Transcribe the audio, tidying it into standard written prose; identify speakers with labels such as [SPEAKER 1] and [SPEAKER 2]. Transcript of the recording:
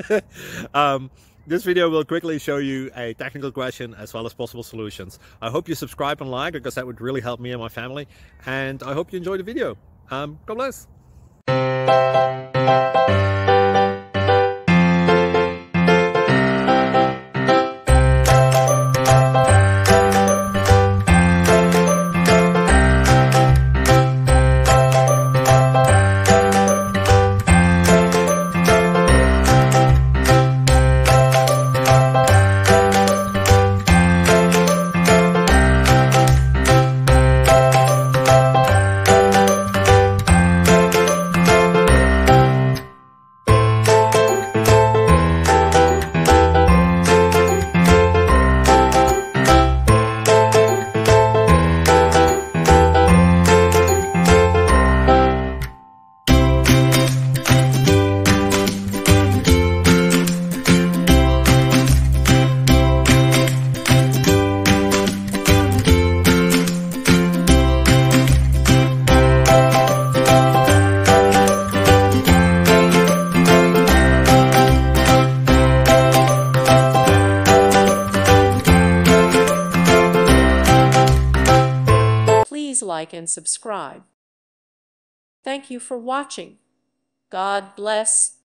[SPEAKER 1] This video will quickly show you a technical question as well as possible solutions. I hope you subscribe and like, because that would really help me and my family. And I hope you enjoy the video. God bless.
[SPEAKER 2] Please like and subscribe. Thank you for watching. God bless.